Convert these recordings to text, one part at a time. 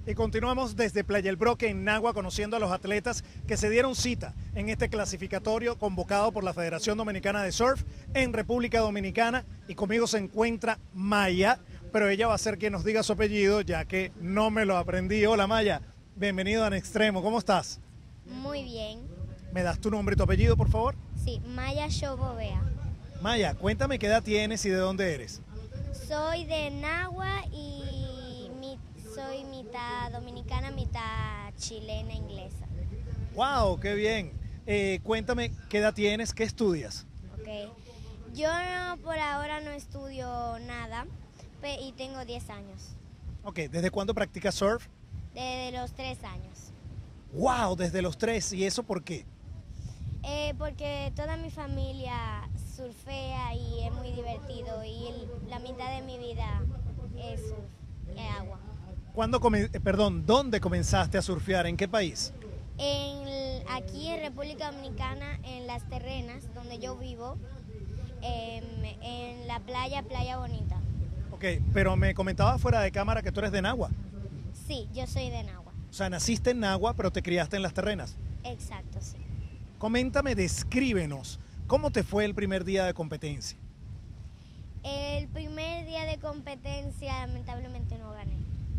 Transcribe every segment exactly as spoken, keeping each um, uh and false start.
Y continuamos desde Playa El Broque en Nagua conociendo a los atletas que se dieron cita en este clasificatorio convocado por la Federación Dominicana de Surf en República Dominicana. Y conmigo se encuentra Maya, pero ella va a ser quien nos diga su apellido ya que no me lo aprendí. Hola Maya, bienvenido a En Extremo, ¿cómo estás? Muy bien. ¿Me das tu nombre y tu apellido, por favor? Sí, Maya Shobovea. Maya, cuéntame qué edad tienes y de dónde eres. Soy de Nagua y mi, soy mitad dominicana, mitad chilena, inglesa. ¡Wow! ¡Qué bien! Eh, cuéntame qué edad tienes, qué estudias. Okay. Yo no, por ahora no estudio nada pe- y tengo diez años. Ok, ¿desde cuándo practicas surf? Desde los tres años. ¡Wow! Desde los tres. ¿Y eso por qué? Eh, porque toda mi familia surfea y es muy divertido y el- la mitad de mi vida es surf, es agua. ¿Cuándo come- eh, perdón, ¿dónde comenzaste a surfear? ¿En qué país? En, el- aquí en República Dominicana, en Las Terrenas, donde yo vivo, em, en la playa, Playa Bonita. Ok, pero me comentabas fuera de cámara que tú eres de Nagua. Sí, yo soy de Nagua. O sea, naciste en Nagua, pero te criaste en Las Terrenas. Exacto, sí. Coméntame, descríbenos, ¿cómo te fue el primer día de competencia? El primer día de competencia, lamentablemente no gané.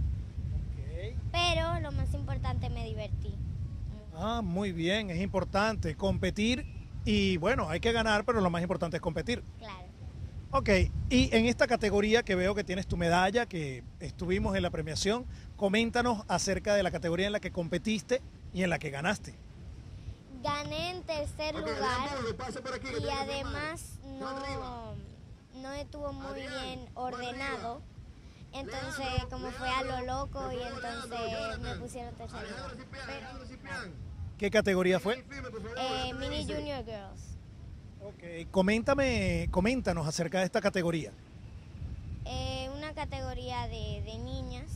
Pero lo más importante, me divertí. Ah, muy bien, es importante competir y bueno, hay que ganar, pero lo más importante es competir. Claro. Ok, y en esta categoría que veo que tienes tu medalla, que estuvimos en la premiación, coméntanos acerca de la categoría en la que competiste y en la que ganaste. Gané en tercer lugar y además no, no estuvo muy bien ordenado. Entonces, como fue a lo loco y entonces me pusieron tercer lugar. ¿Qué categoría fue? Eh, Mini Junior Girls. Ok, coméntame, coméntanos acerca de esta categoría. Eh, una categoría de, de niñas.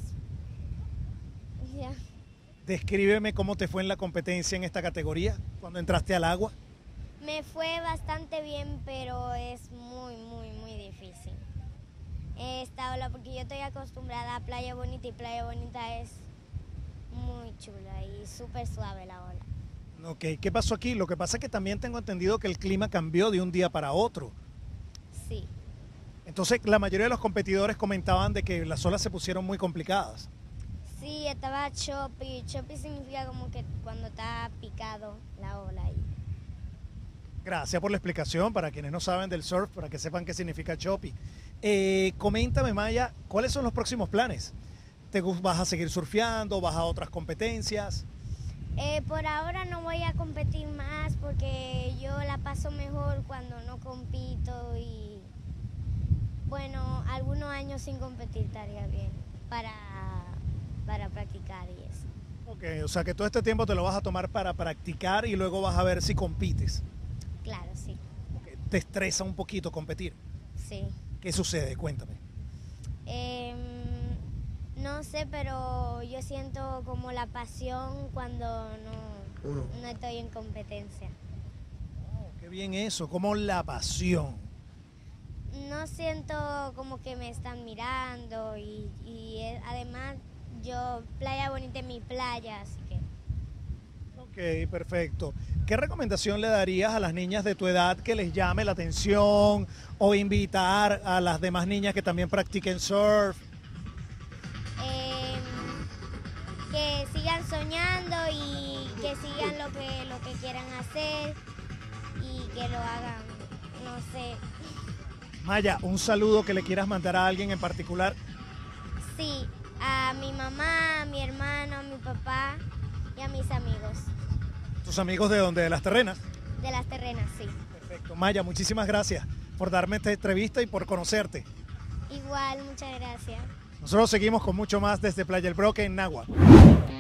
Ya. Descríbeme cómo te fue en la competencia en esta categoría, cuando entraste al agua. Me fue bastante bien, pero es muy, muy, muy difícil. Esta ola, porque yo estoy acostumbrada a Playa Bonita y Playa Bonita es muy chula y súper suave la ola. Ok, ¿qué pasó aquí? Lo que pasa es que también tengo entendido que el clima cambió de un día para otro. Sí. Entonces, la mayoría de los competidores comentaban de que las olas se pusieron muy complicadas. Sí, estaba choppy. Choppy significa como que cuando está picado la ola ahí. Gracias por la explicación para quienes no saben del surf, para que sepan qué significa choppy. Eh, coméntame, Maya, ¿cuáles son los próximos planes? ¿Te gus- vas a seguir surfeando? ¿Vas a otras competencias? Eh, por ahora no voy a competir más porque yo la paso mejor cuando no compito y bueno, algunos años sin competir estaría bien para, para practicar y eso. Ok, o sea que todo este tiempo te lo vas a tomar para practicar y luego vas a ver si compites. Claro, sí, Ok, ¿te estresa un poquito competir? sí. ¿Qué sucede? Cuéntame. Em, no sé, pero yo siento como la pasión cuando no, no estoy en competencia. Oh, qué bien eso, como la pasión. No siento como que me están mirando y, y eh, además yo, Playa Bonita es mi playa, así que... Ok, perfecto. ¿Qué recomendación le darías a las niñas de tu edad que les llame la atención o invitar a las demás niñas que también practiquen surf? em, que sigan soñando y que sigan lo que, lo que quieran hacer y que lo hagan, no sé. Maya, un saludo que le quieras mandar a alguien en particular. Sí, a mi mamá, a mi hermano, a mi papá y a mis amigos. ¿Tus amigos de dónde? ¿De Las Terrenas? De Las Terrenas, sí. Perfecto. Maya, muchísimas gracias por darme esta entrevista y por conocerte. Igual, muchas gracias. Nosotros seguimos con mucho más desde Playa El Broque en Nagua.